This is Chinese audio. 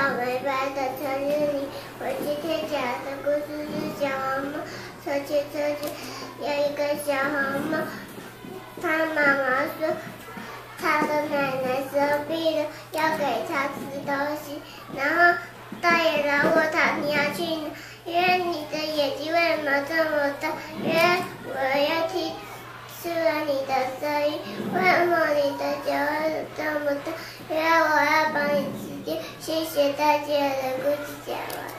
美白的城市里，我今天讲的故事是小红帽。从前有一个小红帽，她妈妈说她的奶奶生病了，要给她吃东西，然后大爷来问她你要去哪？因为你的眼睛为什么这么大？因为我要听出了你的声音。为什么你的脚这么大？因为我要帮你吃掉。谢谢大家的故事讲完。